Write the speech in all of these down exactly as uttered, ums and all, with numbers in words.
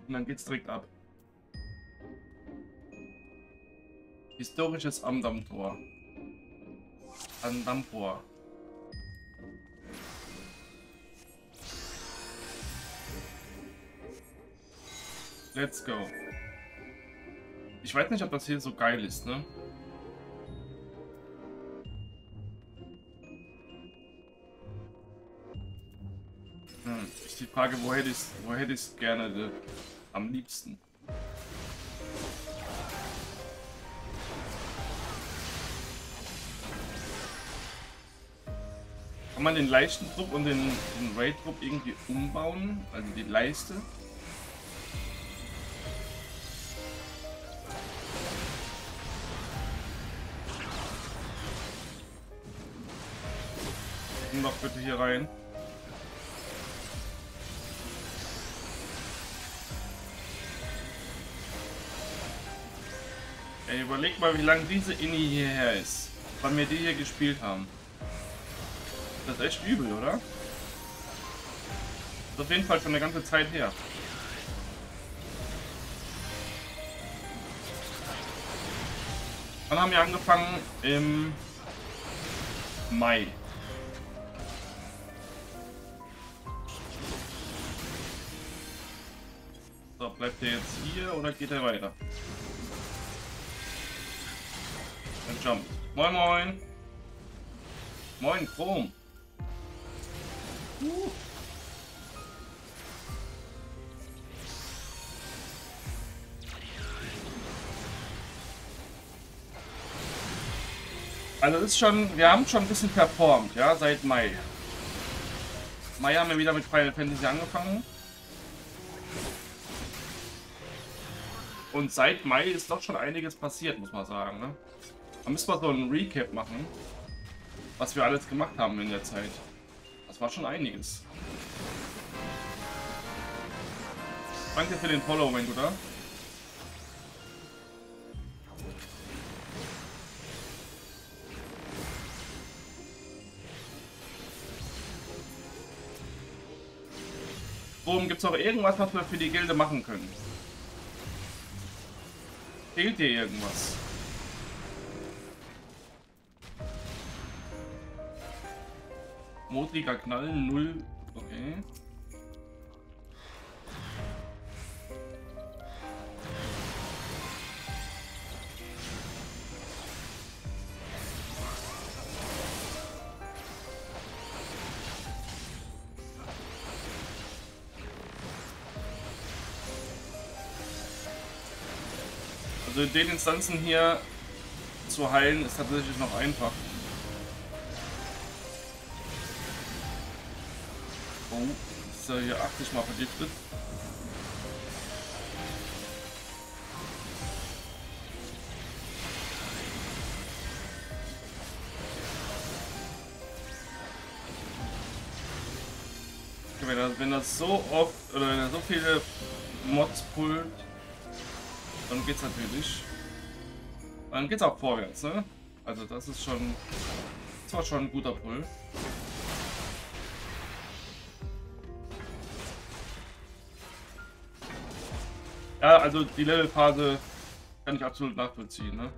Und dann geht's direkt ab. Historisches Amdamm-Tor. Amdamm-Tor. Let's go. Ich weiß nicht, ob das hier so geil ist, ne? Hm, ist die Frage, wo hätte ich es wo hätte ich es gerne äh, am liebsten? Kann man den leichten Trupp und den, den Raid-Trupp irgendwie umbauen? Also die Leiste? Komm doch bitte hier rein. Ey, überleg mal, wie lange diese Inni hierher ist. Wann wir die hier gespielt haben. Das ist echt übel, oder? Das ist auf jeden Fall schon eine ganze Zeit her. Dann haben wir angefangen im Mai. So, bleibt der jetzt hier oder geht er weiter? Dann jump. Moin moin. Moin Chrom. Uh. Also ist schon, wir haben schon ein bisschen performt, ja, seit Mai. Mai haben wir wieder mit Final Fantasy angefangen. Und seit Mai ist doch schon einiges passiert, muss man sagen, ne? Da müssen wir so ein Recap machen, was wir alles gemacht haben in der Zeit. Das war schon einiges. Danke für den Follow, mein Guter. Worum gibt es noch irgendwas, was wir für die Gilde machen können? Fehlt dir irgendwas? Modriger Knall, null. Okay. Also in den Instanzen hier zu heilen ist tatsächlich noch einfach. Oh, ist er hier achtzig Mal vergiftet. Wenn das, wenn das so oft oder wenn er so viele Mods pullt, dann geht's natürlich. Dann geht's auch vorwärts, ne? Also das ist schon, das war schon ein guter Pull. Ja, also die Levelphase kann ich absolut nachvollziehen, ne?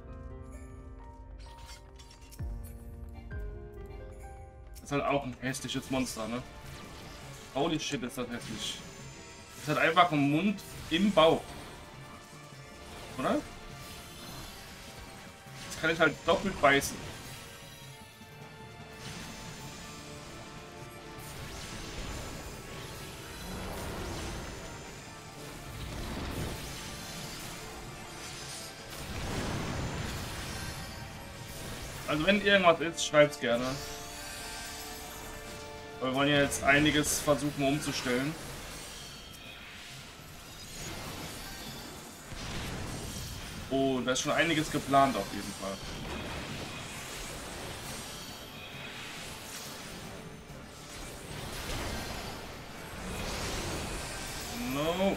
Das ist halt auch ein hässliches Monster, ne? Holy shit, ist das hässlich. Das hat einfach einen Mund im Bauch. Oder? Das kann ich halt doppelt beißen. Also wenn irgendwas ist, schreibt's gerne. Wir wollen ja jetzt einiges versuchen umzustellen. Oh, da ist schon einiges geplant auf jeden Fall. No.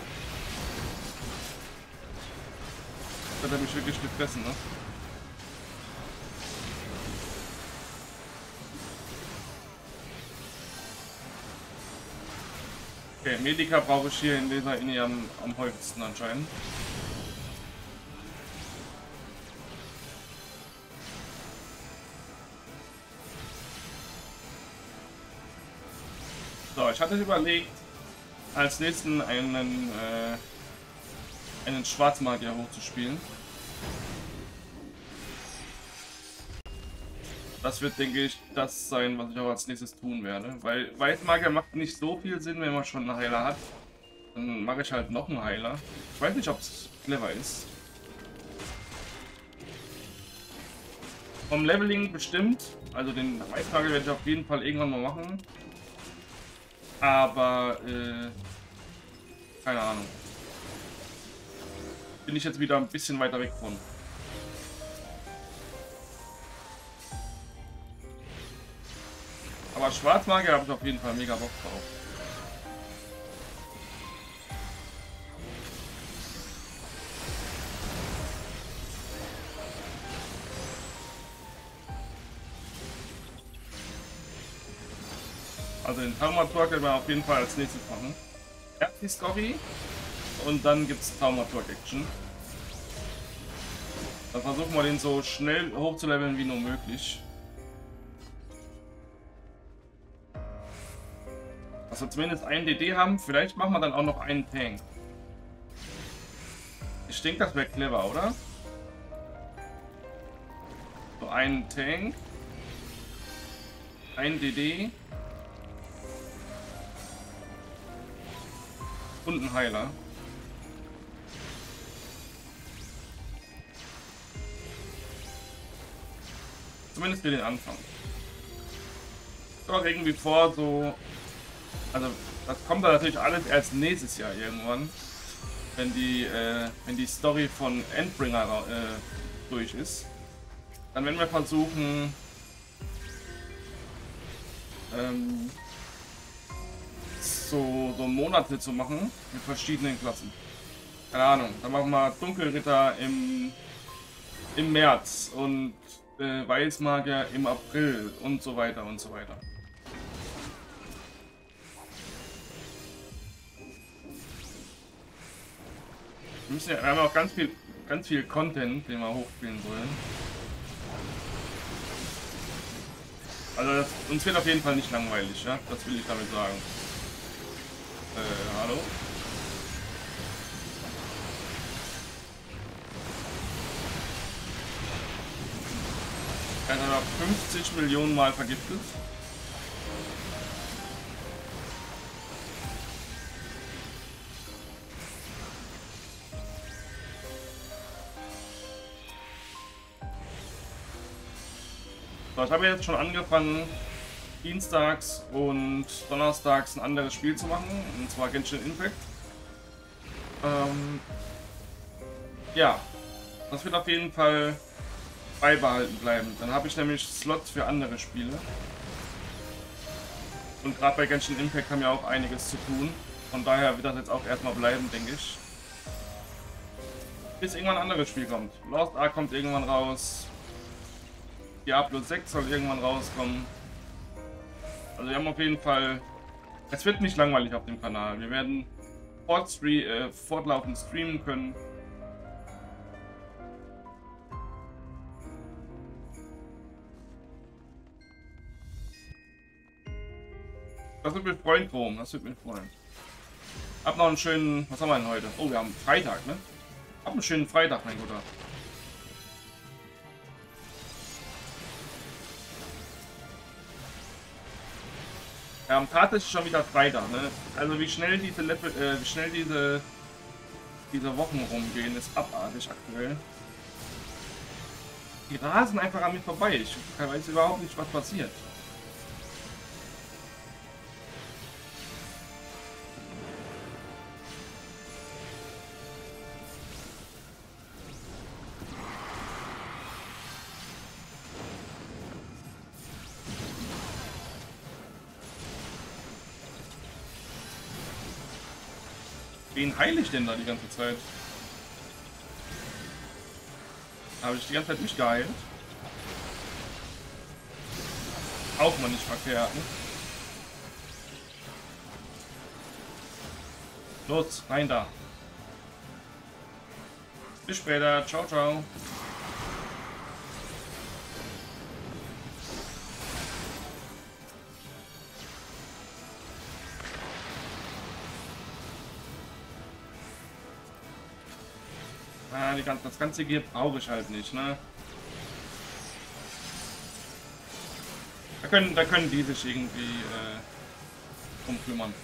Das hat er mich wirklich gefressen, ne? Okay, Medica brauche ich hier in dieser Linie am, am häufigsten anscheinend. So, ich hatte überlegt, als nächsten einen, äh, einen Schwarzmagier hochzuspielen. Das wird, denke ich, das sein, was ich auch als nächstes tun werde. Weil Weißmagier macht nicht so viel Sinn, wenn man schon einen Heiler hat. Dann mache ich halt noch einen Heiler. Ich weiß nicht, ob es clever ist. Vom Leveling bestimmt. Also den Weißmagier werde ich auf jeden Fall irgendwann mal machen. Aber, äh, keine Ahnung. Bin ich jetzt wieder ein bisschen weiter weg von. Aber Schwarzmagier habe ich auf jeden Fall mega Bock drauf. Also den Taumaturg werden wir auf jeden Fall als nächstes machen. Erst die Story und dann gibt es Taumaturg-Action. Dann versuchen wir den so schnell hochzuleveln wie nur möglich. Dass wir zumindest einen D D haben, vielleicht machen wir dann auch noch einen Tank. Ich denke, das wäre clever, oder? So einen Tank. Ein D D. Und ein Heiler. Zumindest für den Anfang. Doch irgendwie vor, so. Also, das kommt dann natürlich alles erst nächstes Jahr irgendwann. Wenn die, äh, wenn die Story von Endbringer äh, durch ist. Dann werden wir versuchen. Ähm, So, so Monate zu machen mit verschiedenen Klassen. Keine Ahnung, dann machen wir Dunkelritter im, im März und äh, Weißmagier im April und so weiter und so weiter. Wir, müssen ja, wir haben auch ganz viel, ganz viel Content, den wir hochspielen sollen. Also das, uns wird auf jeden Fall nicht langweilig, ja? Das will ich damit sagen. Äh, hallo? Er hat fünfzig Millionen Mal vergiftet. So, ich habe jetzt schon angefangen, dienstags und donnerstags ein anderes Spiel zu machen, und zwar Genshin Impact. Ähm, ja, das wird auf jeden Fall beibehalten bleiben. Dann habe ich nämlich Slots für andere Spiele. Und gerade bei Genshin Impact haben wir auch einiges zu tun. Von daher wird das jetzt auch erstmal bleiben, denke ich. Bis irgendwann ein anderes Spiel kommt. Lost Ark kommt irgendwann raus. Diablo sechs soll irgendwann rauskommen. Also wir haben auf jeden Fall... Es wird nicht langweilig auf dem Kanal. Wir werden fortstre äh, fortlaufend streamen können. Das wird mich freuen, Chrom. Das wird mich freuen. Hab noch einen schönen... Was haben wir denn heute? Oh, wir haben Freitag, ne? Hab einen schönen Freitag, mein Guter. Wir haben tatsächlich schon wieder Freitag, ne? Also wie schnell diese Level, äh, wie schnell diese diese Wochen rumgehen, ist abartig aktuell. Die rasen einfach an mir vorbei. Ich weiß überhaupt nicht, was passiert. Wen heile ich denn da die ganze Zeit? Habe ich die ganze Zeit nicht geheilt? Auch mal nicht verkehrt, ne? Los, rein da. Bis später. Ciao, ciao. Ah, die ganze, das ganze Gear brauche ich halt nicht, ne? Da können, da können die sich irgendwie äh, drum kümmern.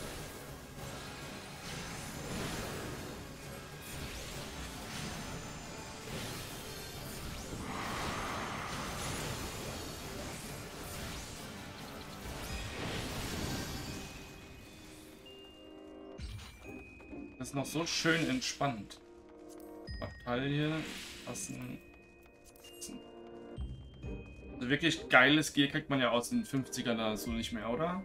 Das ist noch so schön entspannt. Bataille, passen. Also wirklich geiles Gear kriegt man ja aus den fünfzigern da so nicht mehr, oder?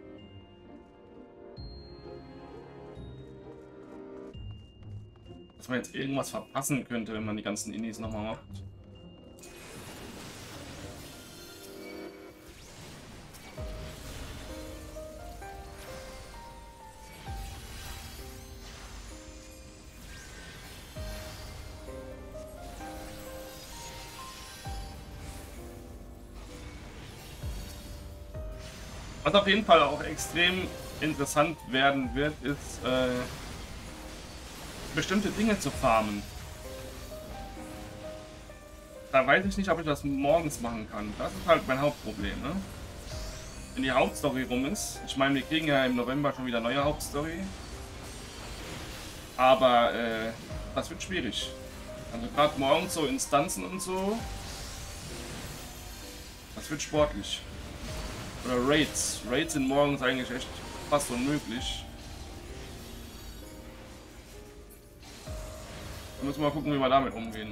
Dass man jetzt irgendwas verpassen könnte, wenn man die ganzen Indies nochmal macht. Was auf jeden Fall auch extrem interessant werden wird, ist äh, bestimmte Dinge zu farmen. Da weiß ich nicht, ob ich das morgens machen kann. Das ist halt mein Hauptproblem, ne? Wenn die Hauptstory rum ist. Ich meine, wir kriegen ja im November schon wieder neue Hauptstory. Aber äh, das wird schwierig. Also gerade morgens so Instanzen und so. Das wird sportlich. Oder Raids. Raids sind morgens eigentlich echt fast unmöglich. Da müssen wir mal gucken, wie wir damit umgehen.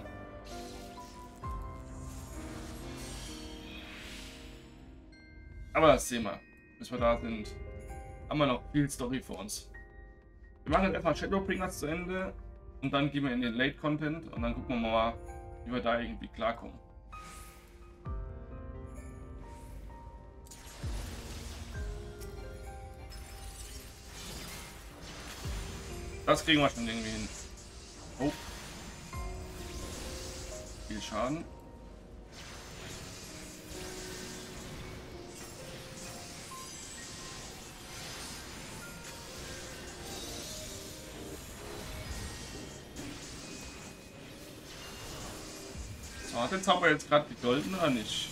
Aber das sehen wir. Bis wir da sind, haben wir noch viel Story vor uns. Wir machen jetzt erstmal Shadowbringers zu Ende. Und dann gehen wir in den Late-Content. Und dann gucken wir mal, wie wir da irgendwie klarkommen. Das kriegen wir schon irgendwie hin. Oh. Viel Schaden. So, hat der Zauber jetzt gerade gegolten oder nicht?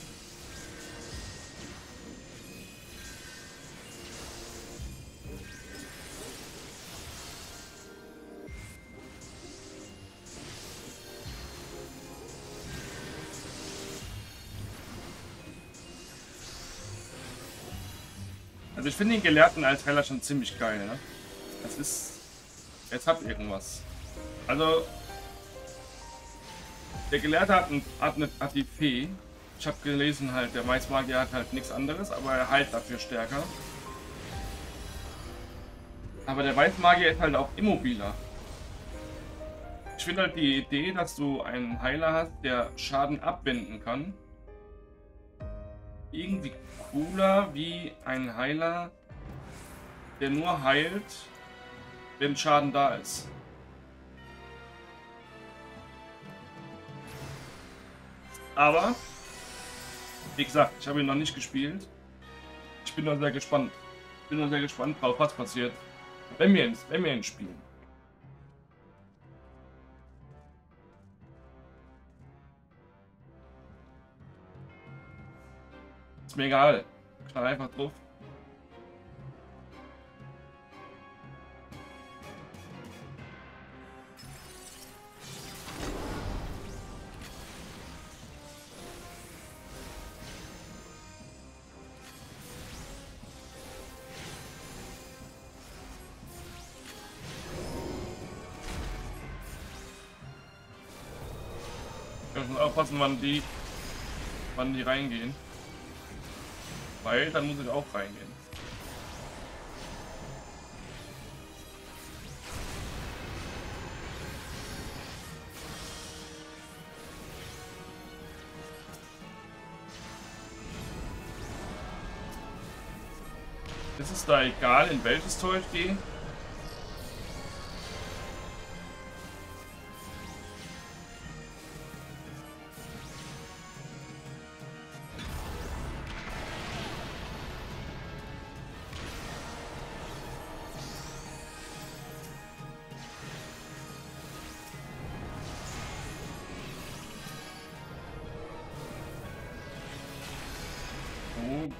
Also ich finde den Gelehrten als Heller schon ziemlich geil, ne? Das ist... Jetzt hat irgendwas. Also... Der Gelehrte hat, ein, hat, eine, hat die Fee. Ich habe gelesen halt, der Weißmagier hat halt nichts anderes, aber er heilt dafür stärker. Aber der Weißmagier ist halt auch immobiler. Ich finde halt die Idee, dass du einen Heiler hast, der Schaden abwenden kann, irgendwie cooler wie ein Heiler, der nur heilt, wenn Schaden da ist. Aber, wie gesagt, ich habe ihn noch nicht gespielt. Ich bin noch sehr gespannt. Ich bin noch sehr gespannt drauf, was passiert, wenn wir ihn, wenn wir ihn spielen. Ist mir egal. Knall einfach drauf. Wir müssen aufpassen, wann die, wann die reingehen. Weil dann muss ich auch reingehen. Ist es da egal, in welches Tor ich gehe?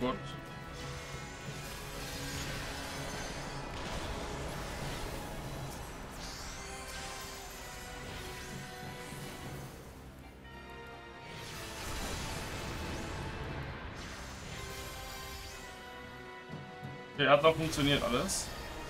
gut. Okay, hat noch funktioniert alles.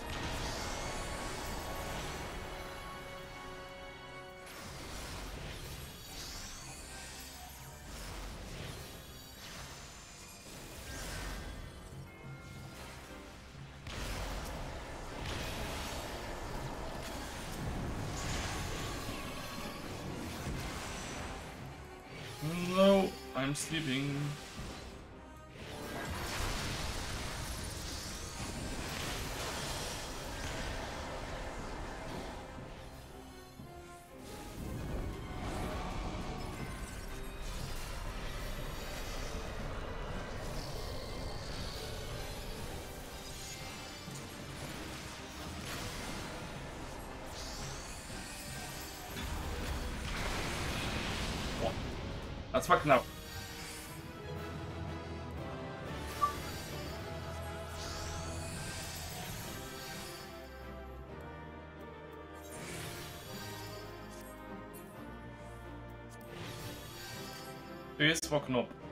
No, I'm sleeping. Das war knapp. Das war knapp.